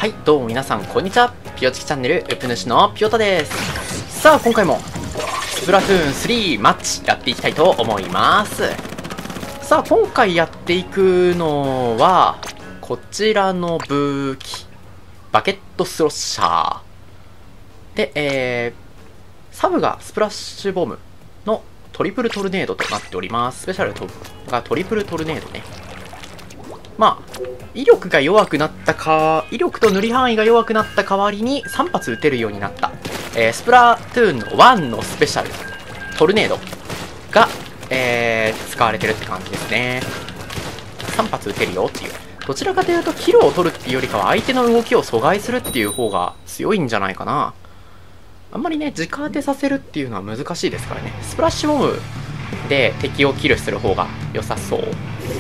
はい、どうも皆さん、こんにちは。ピヨチキチャンネル、ウプ主のピヨタです。さあ、今回も、スプラトゥーン3マッチやっていきたいと思います。さあ、今回やっていくのは、こちらの武器、バケットスロッシャー。で、サブがスプラッシュボムのトリプルトルネードとなっております。スペシャルがトリプルトルネードね。まあ、威力と塗り範囲が弱くなった代わりに3発撃てるようになった、スプラトゥーンの1のスペシャルトルネードが、使われてるって感じですね。3発撃てるよっていう。どちらかというとキルを取るっていうよりかは相手の動きを阻害するっていう方が強いんじゃないかな。あんまりね、直当てさせるっていうのは難しいですからね。スプラッシュボムで敵をキルする方が良さそう。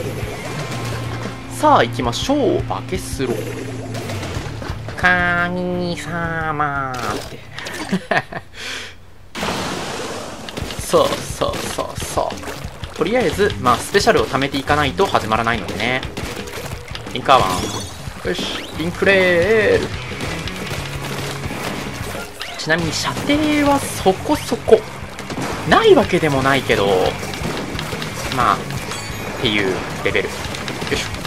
さあ行きましょう。バケスロ神様ってそうとりあえずまあスペシャルを貯めていかないと始まらないのでね。リンカーワン、よし、リンクレール。ちなみに射程はそこそこないわけでもないけど、まあっていうレベル。よいしょ。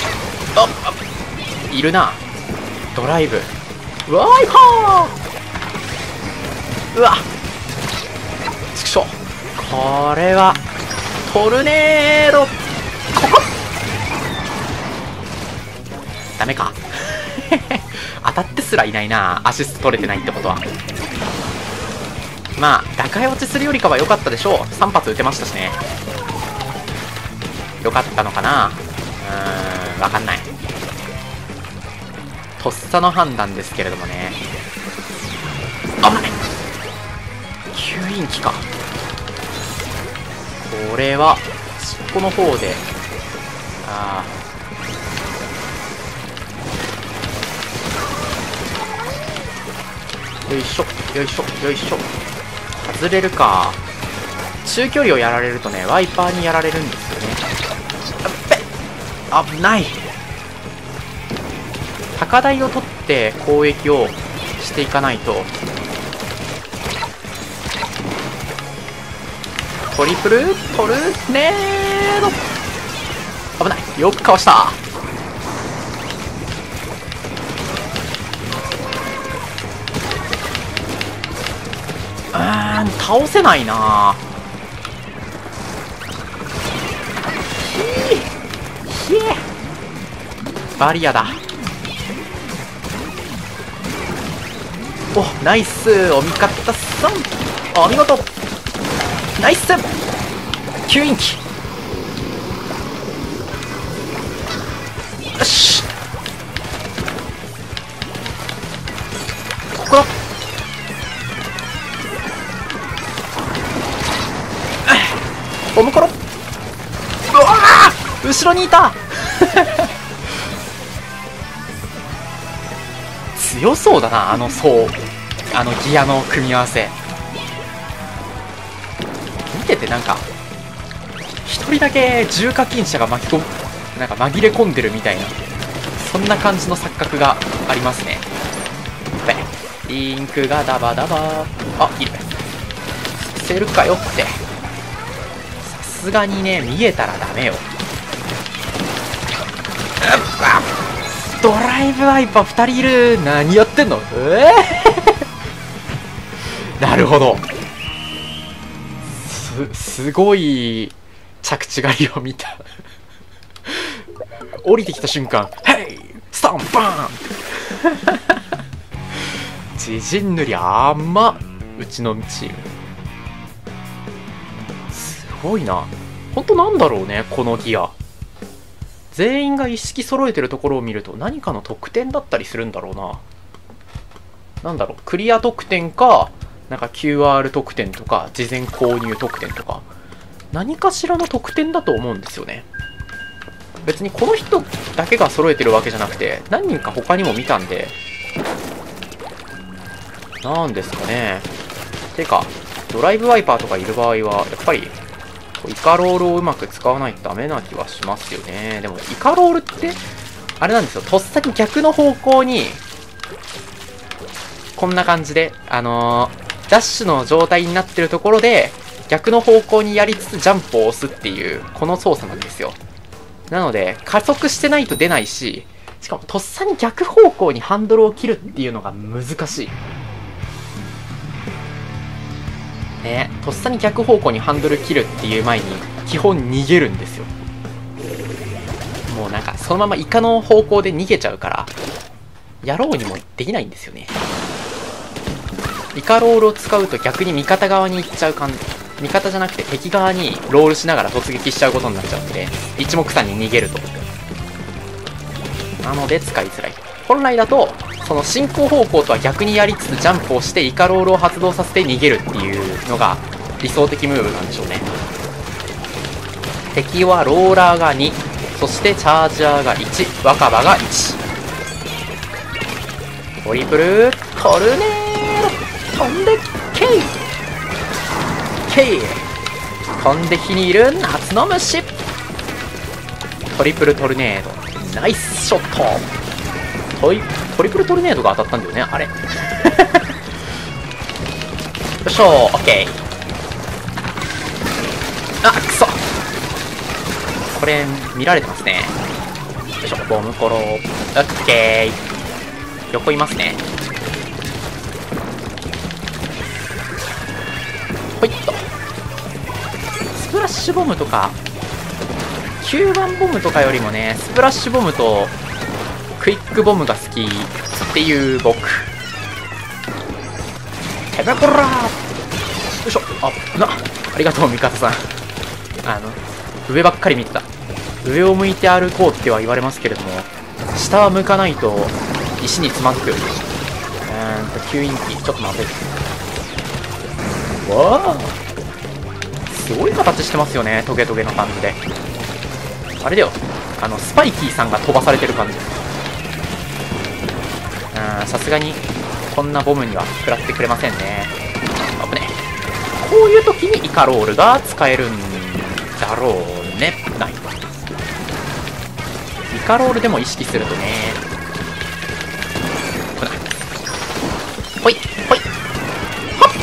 いるな。ドライブワイパー。うわっ、ちくしょう。これはトルネード。ここダメか当たってすらいないな。アシスト取れてないってことは。まあ打開落ちするよりかは良かったでしょう。3発撃てましたしね。良かったのかな。わかんない。とっさの判断ですけれどもね。危ない。吸引機か。これは尻尾の方で、よいしょよいしょよいしょ。外れるか。中距離をやられるとね、ワイパーにやられるんですよね。危ない。高台を取って攻撃をしていかないと。トリプルトルネード。危ない。よくかわした。倒せないな。バリアだ。お、ナイス。お味方さん、お見事。ナイス吸引機。よし、ここだ。ボムコロ。うわー、後ろにいた強そうだな、あの層、あのギアの組み合わせ見てて、なんか一人だけ重課金者がなんか紛れ込んでるみたいな、そんな感じの錯覚がありますね。リンクがダバダバ。あ、いる。させるかよって。さすがにね、見えたらダメよ。ドライブワイパー2人いる。何やってんの。なるほど。すごい着地狩りを見た降りてきた瞬間、ヘイスタンバーン自陣塗り甘っ。うちのチームすごいな。ほんとなんだろうね、このギア。全員が一式揃えてるところを見ると何かの特典だったりするんだろうな。なんだろう、クリア特典か、なんか QR 特典とか事前購入特典とか何かしらの特典だと思うんですよね。別にこの人だけが揃えてるわけじゃなくて、何人か他にも見たんで、なんですかね。てかドライブワイパーとかいる場合はやっぱりイカロールをうまく使わないとダメな気はしますよね。でもイカロールってあれなんですよ、とっさに逆の方向にこんな感じで、ダッシュの状態になってるところで、逆の方向にやりつつジャンプを押すっていう、この操作なんですよ。なので、加速してないと出ないし、しかもとっさに逆方向にハンドルを切るっていうのが難しい。ね、とっさに逆方向にハンドル切るっていう前に、基本逃げるんですよ。もうなんか、そのままイカの方向で逃げちゃうから、やろうにもできないんですよね。イカロールを使うと逆に味方側に行っちゃう感じ。味方じゃなくて敵側にロールしながら突撃しちゃうことになっちゃうので、一目散に逃げると。なので使いづらい。本来だと、その進行方向とは逆にやりつつジャンプをしてイカロールを発動させて逃げるっていうのが理想的ムーブなんでしょうね。敵はローラーが2、そしてチャージャーが1、若葉が1。トリプルトルネード、飛んでけいけい、飛んで火にいる夏の虫。トリプルトルネード、ナイスショット。トリプルトルネードが当たったんだよね、あれ。よいしょ、オッケー。あ、くそ、これ見られてますね。よいしょ、ボムコロ、オッケー。横いますね。ほいっと。スプラッシュボムとか9番ボムとかよりもね、スプラッシュボムとクイックボムが好きっていう僕。ヘベコラー、よいしょ。ありがとう味方さん。上ばっかり見てた。上を向いて歩こうっては言われますけれども、下は向かないと石につまずく。吸引機ちょっとまずい。わあ、すごい形してますよね、トゲトゲの感じで。あれだよ、スパイキーさんが飛ばされてる感じ。さすがにこんなボムには食らってくれませんね。危ね。こういう時にイカロールが使えるんだろうね。ない。イカロールでも意識するとね。ほいほいほっ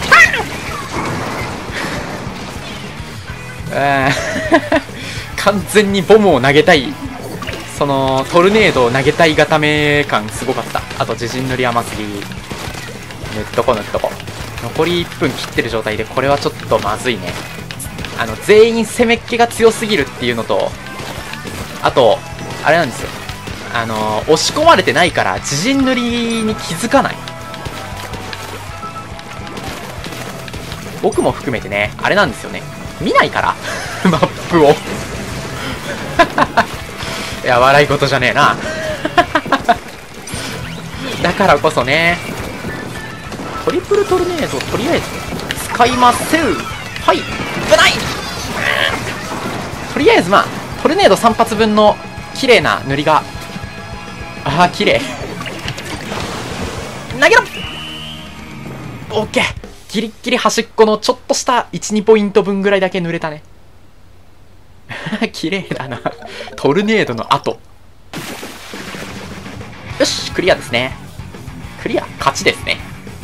完全にボムを投げたい、そのトルネードを投げたい固め感すごかった。あと自陣塗り甘すぎ。塗っとこ塗っとこ。残り1分切ってる状態でこれはちょっとまずいね。全員攻めっ気が強すぎるっていうのと、あとあれなんですよ、押し込まれてないから自陣塗りに気づかない。僕も含めてね、あれなんですよね、見ないからマップをいや、笑い事じゃねえなだからこそね、トリプルトルネードとりあえず使いません。はい、危ない。とりあえずまあトルネード3発分の綺麗な塗りが、綺麗。投げろ。オッケー。ギリッギリ端っこのちょっとした 1,2 ポイント分ぐらいだけ塗れたね綺麗だなトルネードの後。よし、クリアですね。クリア、勝ちですね。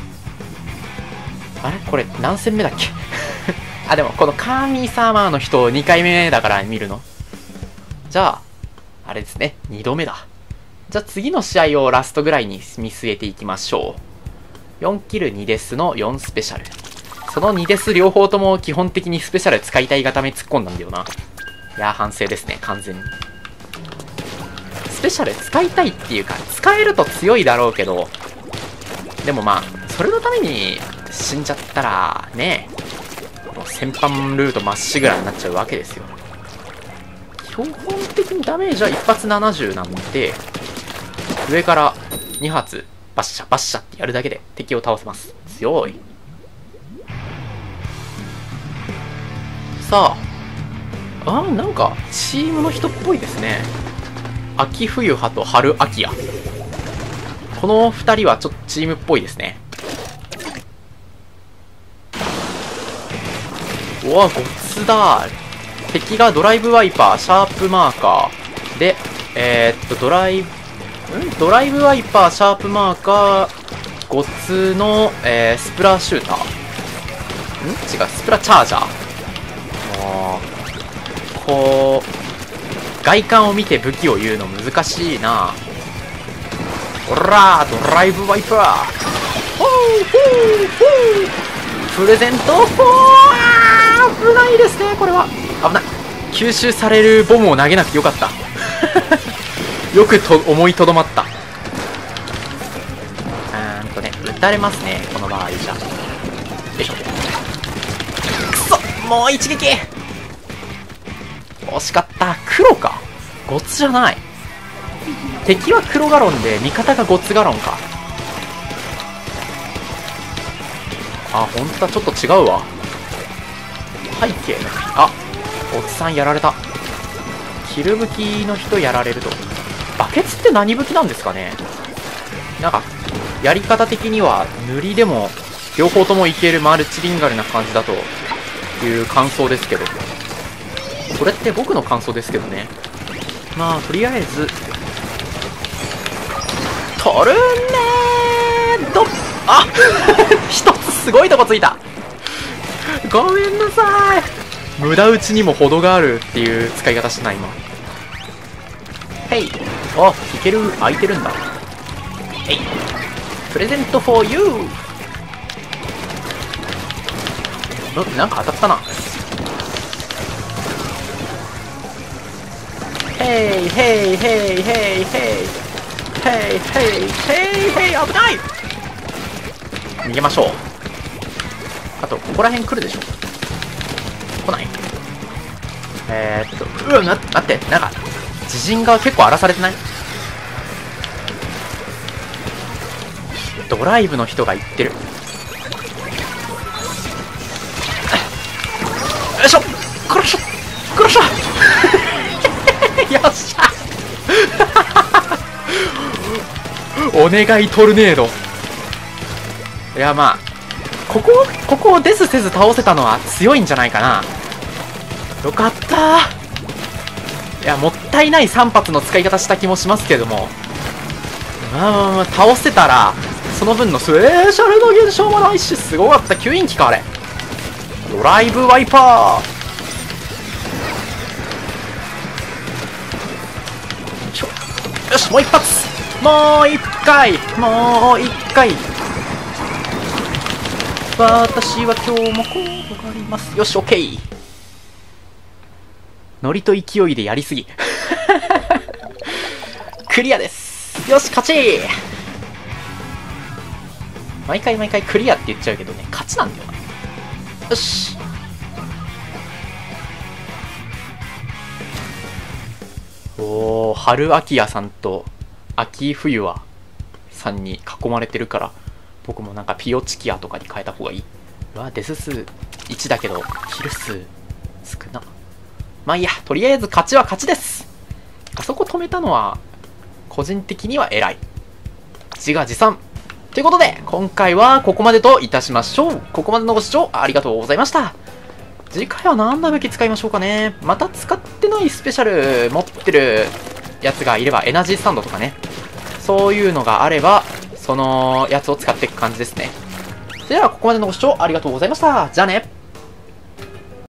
あれこれ何戦目だっけでもこのカーミーサーマーの人2回目だから見るの。じゃああれですね、2度目だ。じゃあ次の試合をラストぐらいに見据えていきましょう。4キル2デスの4スペシャル。その2デス両方とも基本的にスペシャル使いたいがため突っ込んだんだよな。いやー、反省ですね、完全に。スペシャル使いたいっていうか、使えると強いだろうけど、でもまあそれのために死んじゃったらね、もう戦犯ルートまっしぐらになっちゃうわけですよ。基本的にダメージは1発70なんで、上から2発バッシャバッシャってやるだけで敵を倒せます。強い。さあ、なんかチームの人っぽいですね。秋冬派と春秋や。この2人はちょっとチームっぽいですね。うわ、ごっつだ。敵がドライブワイパー、シャープマーカーで、ドライブワイパー、シャープマーカー、 ゴツの、スプラシューター。違う、スプラチャージャー。こう、外観を見て武器を言うの難しいな。おらー、ドライブワイパー。ほーほーほー。プレゼント、ほー、危ないですね、これは。危ない。吸収されるボムを投げなくてよかった。よく思いとどまった。撃たれますね、この場合じゃ。よいしょ。くそ、もう一撃。惜しかった。黒か。ゴツじゃない。敵は黒ガロンで味方がゴツガロンか。あ、ほんとはちょっと違うわ。背景の、あ、ゴツさんやられた。キル武器の人やられると。バケツって何武器なんですかね。なんかやり方的には塗りでも両方ともいけるマルチリンガルな感じだという感想ですけど、それって僕の感想ですけどね。まあとりあえず取るねーどあ一つすごいとこついた。ごめんなさい。無駄打ちにも程があるっていう使い方してない今。へい、あ、いける、空いてるんだ。へい、プレゼント for you。 なんか当たったな。ヘイヘイヘイヘイヘイヘイヘイヘイヘイ、危ない。逃げましょう。あとここら辺来るでしょ。来ない。待って、なんか自陣が結構荒らされてない？ドライブの人が言ってる。よいしょ、殺し殺したよっしゃお願いトルネード。いや、まあここをデスせず倒せたのは強いんじゃないかな。よかった。いや、もったいない3発の使い方した気もしますけども、まあ倒せたらその分のスペシャルの現象もないし、すごかった。吸引機かあれ。ドライブワイパー。よし、もう一発、もう一回、もう一回。私は今日もこうがあります。よし、オッケー。ノリと勢いでやりすぎクリアです。よし、勝ち。毎回クリアって言っちゃうけどね、勝ちなんだよな。よし。おー、春秋屋さんと秋冬はさんに囲まれてるから、僕もなんかピオチキアとかに変えた方がいい。うわ、デス数1だけどキル数少な。まあいいや、とりあえず勝ちは勝ちです。あそこ止めたのは個人的には偉い。自画自賛ということで、今回はここまでといたしましょう。ここまでのご視聴ありがとうございました。次回は何の武器使いましょうかね。また使ってないスペシャル持ってるやつがいれば、エナジースタンドとかね、そういうのがあればそのやつを使っていく感じですね。それではここまでのご視聴ありがとうございました。じゃあね。